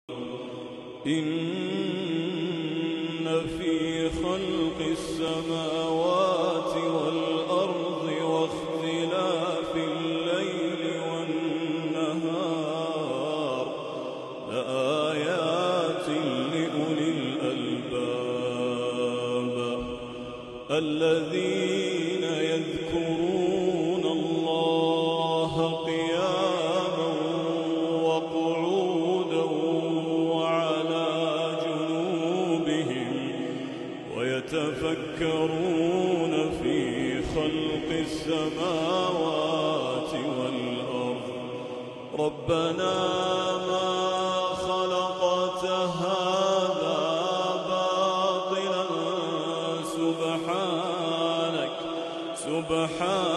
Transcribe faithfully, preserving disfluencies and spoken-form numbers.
إن في خلق السماوات والأرض واختلاف الليل والنهار لآيات لأولي الألباب الذين يذكرون الله قياما وقعودا وعلى جنوبهم ويتفكرون في خلق السماوات والأرض ربنا ما خلقت هذا باطلا سبحانك سبحانك